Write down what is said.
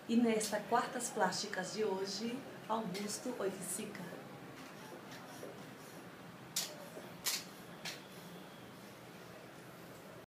E nesta Quartas Plásticas de hoje, Augusto Oiticica.